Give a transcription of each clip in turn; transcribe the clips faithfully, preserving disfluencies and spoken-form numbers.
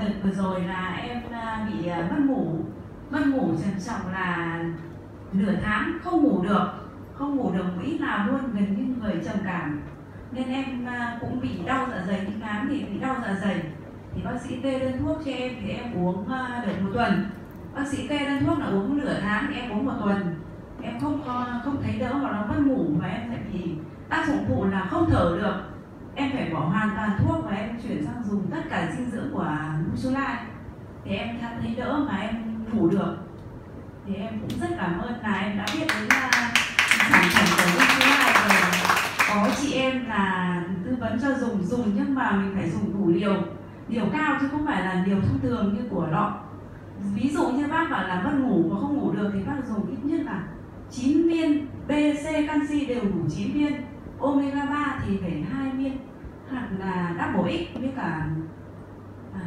đợt vừa rồi là em bị mất ngủ, mất ngủ trầm trọng là nửa tháng không ngủ được, không ngủ được một ít nào luôn, gần như người trầm cảm. Nên em cũng bị đau dạ dày, đi khám thì bị đau dạ dày. Thì bác sĩ kê đơn thuốc cho em thì em uống được một tuần. Bác sĩ kê đơn thuốc là uống nửa tháng thì em uống một tuần. Em không không thấy đỡ mà nó mất ngủ, và em lại bị tác dụng phụ là không thở được. Em phải bỏ hoàn toàn thuốc và em chuyển sang dùng tất cả dinh dưỡng của Nutrilite. Thì em thấy đỡ mà em ngủ được. Thì em cũng rất cảm ơn là em đã biết đến sản phẩm của Nutrilite, rồi có chị em là tư vấn cho dùng dùng nhưng mà mình phải dùng đủ liều, liều cao chứ không phải là liều thông thường như của lọ. Ví dụ như bác bảo là mất ngủ và không ngủ được thì bác dùng ít nhất là chín viên, B, C, canxi đều đủ chín viên, omega ba thì phải hai viên, hoặc là double X với cả à,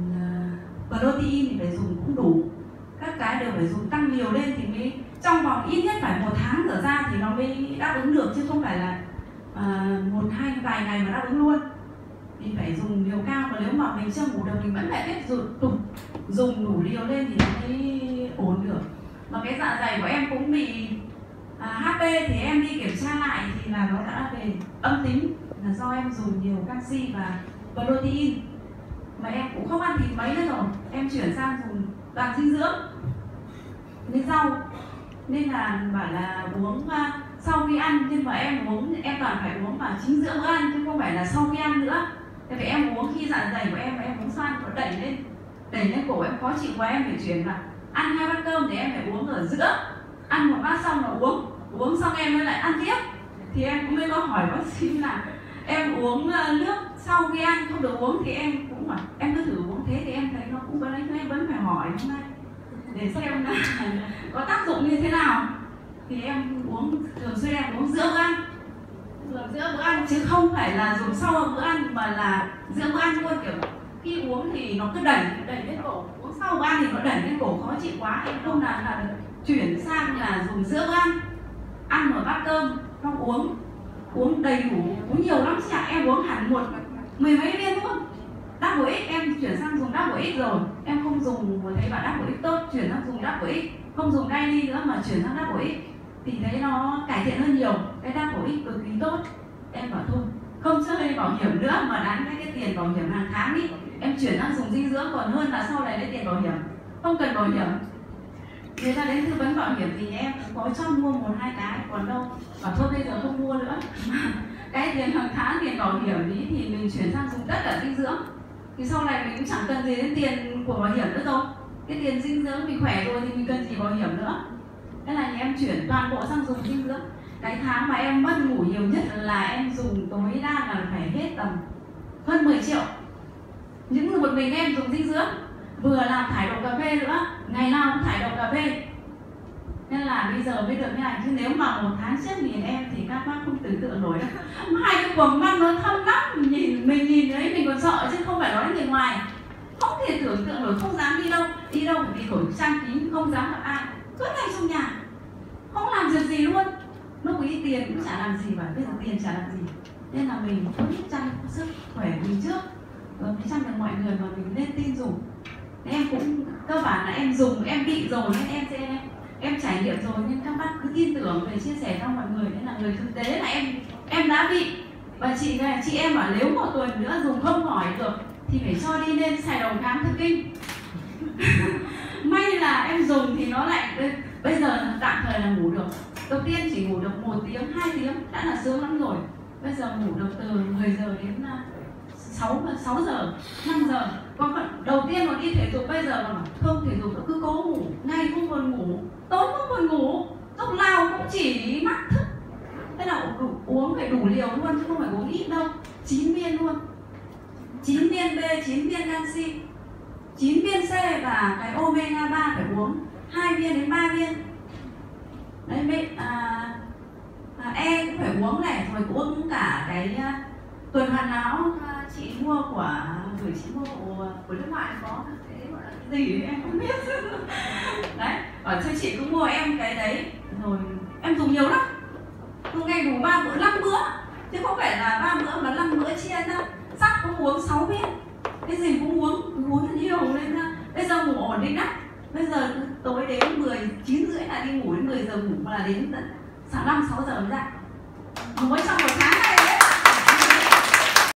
protein thì phải dùng cũng đủ. Các cái đều phải dùng tăng liều lên thì mới trong vòng ít nhất phải một tháng trở ra thì nó mới đáp ứng được, chứ không phải là à, một hai vài ngày mà đáp ứng luôn. Thì phải dùng liều cao, và nếu mà mình chưa ngủ được mình vẫn phải tiếp tục dùng đủ liều lên thì nó mới ổn được. Mà cái dạ dày của em cũng bị à, hát pê thì em đi kiểm tra lại thì là nó đã về âm tính, là do em dùng nhiều canxi và protein. Mà em cũng không ăn thịt mấy nữa rồi, em chuyển sang dùng toàn dinh dưỡng với rau. Nên là bảo là uống uh, sau khi ăn, nhưng mà em uống em toàn phải uống vào chính giữa bữa ăn chứ không phải là sau khi ăn nữa. Tại vì em uống khi dạ dày của em em uống xoan nó đẩy lên, đẩy lên cổ em khó chịu quá, em phải chuyển vào ăn hai bát cơm thì em phải uống ở giữa, ăn một bát xong là uống, uống xong em mới lại ăn tiếp. Thì em cũng mới có hỏi bác sĩ là em uống nước sau khi ăn không được uống, thì em cũng bảo em cứ thử uống thế, thì em thấy nó cũng có lấy, em vẫn phải hỏi hôm nay để xem là có tác dụng như thế nào. Thì em uống thường xuyên, em uống giữa bữa ăn, thường giữa bữa ăn chứ không phải là dùng sau bữa ăn, mà là giữa bữa ăn luôn. Kiểu khi uống thì nó cứ đẩy đẩy lên cổ, uống sau bữa ăn thì nó đẩy lên cổ khó chịu quá, em không làm là chuyển sang là dùng giữa bữa ăn, ăn một bát cơm không uống, uống đầy đủ, uống nhiều lắm chị ạ. Em uống hẳn một mười mấy viên luôn. Double X em chuyển sang dùng double X rồi, em không dùng, vừa thấy bảo double X tốt, chuyển sang dùng double X, không dùng daily nữa mà chuyển sang double X thì thấy nó cải thiện hơn nhiều. Cái double X cực kỳ tốt. Em bảo thôi không chơi bảo hiểm nữa mà đáng cái, cái tiền bảo hiểm hàng tháng đi, em chuyển sang dùng dinh dưỡng còn hơn là sau này lấy tiền bảo hiểm. Không cần bảo hiểm, người ta đến tư vấn bảo hiểm thì em cũng có cho mua một hai cái, còn đâu bảo thôi bây giờ không mua nữa. Cái tiền hàng tháng tiền bảo hiểm ý thì mình chuyển sang dùng tất cả dinh dưỡng, thì sau này mình cũng chẳng cần gì đến tiền của bảo hiểm nữa rồi. Cái tiền dinh dưỡng mình khỏe rồi thì mình cần gì bảo hiểm nữa. Thế là nhà em chuyển toàn bộ sang dùng dinh dưỡng. Cái tháng mà em mất ngủ nhiều nhất là em dùng tối đa là phải hết tầm hơn mười triệu. Những một mình em dùng dinh dưỡng, vừa làm thải độc cà phê nữa, ngày nào cũng thải độc cà phê. Nên là bây giờ mới được như này, chứ nếu mà một tháng trước nhìn em thì các bác không tưởng tượng nổi đâu. Hai cái quầng mắt nó thâm lắm, nhìn mình nhìn đấy mình còn sợ chứ không phải nói người ngoài. Không thể tưởng tượng nổi, không dám đi đâu, đi đâu phải đi khẩu trang kín, không dám gặp ai, cứ ngay trong nhà, không làm việc gì luôn. Lúc ý tiền cũng chả làm gì, và bây giờ tiền chả làm gì. Nên là mình muốn chăm sức khỏe mình trước, rồi mới chăm được mọi người mà mình nên tin dùng. Em cũng cơ bản là em dùng, em bị rồi nên em sẽ em, em trải nghiệm rồi nên các bác cứ tin tưởng về chia sẻ cho mọi người. Nên là người thực tế là em em đã bị, và chị này chị em bảo nếu một tuần nữa dùng không khỏi được thì phải cho đi lên Sài Đồng khám thần kinh. May là em dùng thì nó lại bây giờ tạm thời là ngủ được. Đầu tiên chỉ ngủ được một tiếng, hai tiếng đã là sướng lắm rồi. Bây giờ ngủ được từ mười giờ đến sáu giờ, năm giờ. Còn đầu tiên còn đi thể dục, bây giờ mà không thể dục nó cứ cố ngủ, ngày không buồn ngủ, tối không buồn ngủ, lúc nào cũng chỉ mắc thức. Thế nào uống phải đủ liều luôn chứ không phải uống ít đâu. chín viên luôn, chín viên B, chín viên canxi, chín viên C, và cái omega ba phải uống hai viên đến ba viên. Đấy, à, à, E cũng phải uống này, rồi cũng uống cả cái uh, tuần hoàn não. uh, chị mua của gửi chị mua của, của nước ngoài có cái gọi là cái gì em không biết. Đấy, bảo cho chị cũng mua em cái đấy, rồi em dùng nhiều lắm, dùng ngày đủ ba bữa, năm bữa, chứ không phải là ba bữa mà năm bữa chia ra. Sắt cũng uống sáu viên, cái gì cũng uống, uống rất nhiều. ổn định đấy. Bây giờ tối đến mười chín rưỡi là đi ngủ, đến mười giờ ngủ, mà là đến tận năm sáu giờ mới dậy.